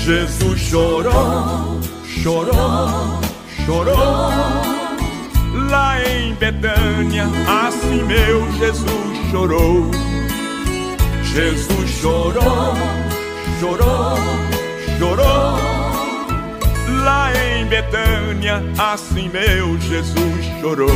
Jesus chorou, chorou, chorou. Lá em Betânia, assim meu Jesus chorou. Jesus chorou, chorou, chorou. Lá em Betânia, assim meu Jesus chorou.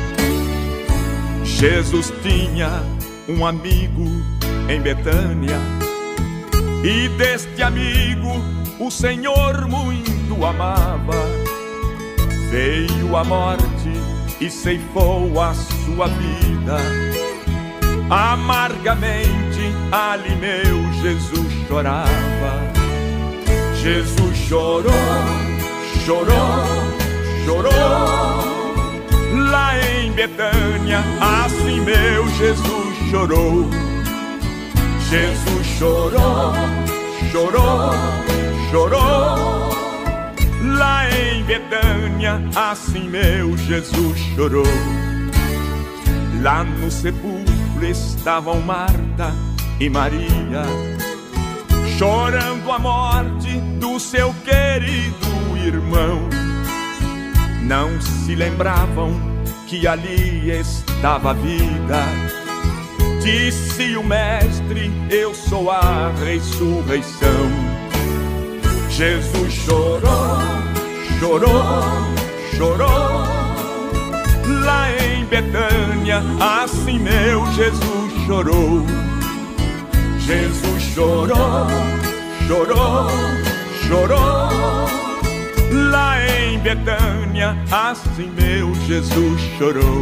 Jesus tinha um amigo em Betânia, e deste amigo o Senhor muito amava. Veio a morte e ceifou a sua vida. Amargamente ali meu Jesus chorava. Jesus chorou, chorou, chorou. Lá em Betânia, assim meu Jesus chorou. Jesus chorou, chorou, chorou. Lá em Betânia, assim meu Jesus chorou. Lá no sepulcro estavam Marta e Maria, chorando a morte do seu querido irmão. Não se lembravam que ali estava a vida. Disse o mestre: eu sou a ressurreição. Jesus chorou, chorou, chorou. Lá em Betânia, assim meu Jesus chorou. Jesus chorou, chorou, chorou. Lá em Betânia, assim meu Jesus chorou.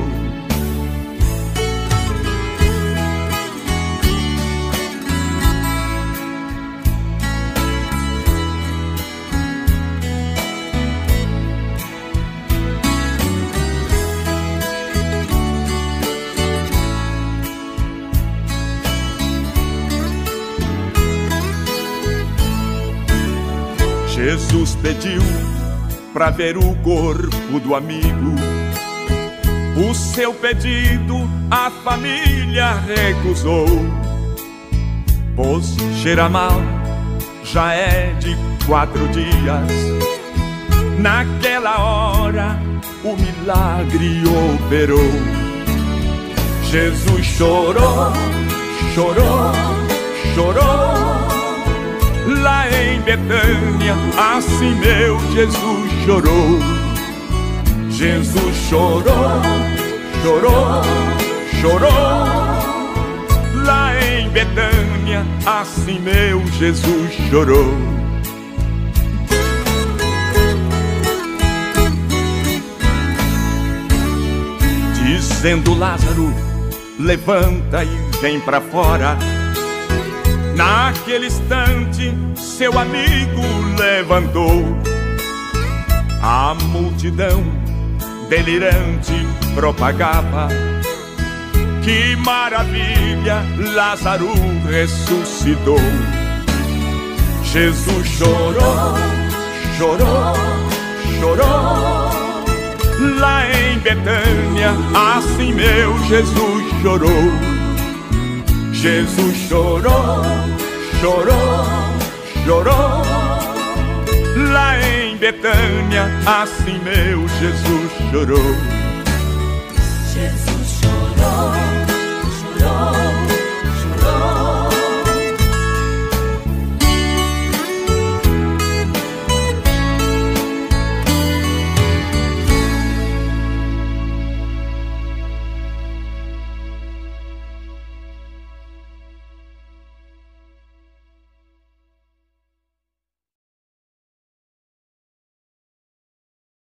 Jesus pediu pra ver o corpo do amigo. O seu pedido a família recusou, pois cheira mal, já é de 4 dias. Naquela hora o milagre operou. Jesus chorou, chorou, chorou. Lá em Betânia, assim meu Jesus chorou. Jesus chorou, chorou, chorou. Lá em Betânia, assim meu Jesus chorou. Dizendo: Lázaro, levanta e vem pra fora. Naquele instante seu amigo levantou. A multidão delirante propagava: que maravilha, Lázaro ressuscitou. Jesus chorou, chorou, chorou. Lá em Betânia, assim meu Jesus chorou. Jesus chorou, chorou, chorou. Lá em Betânia, assim meu Jesus chorou. Jesus chorou,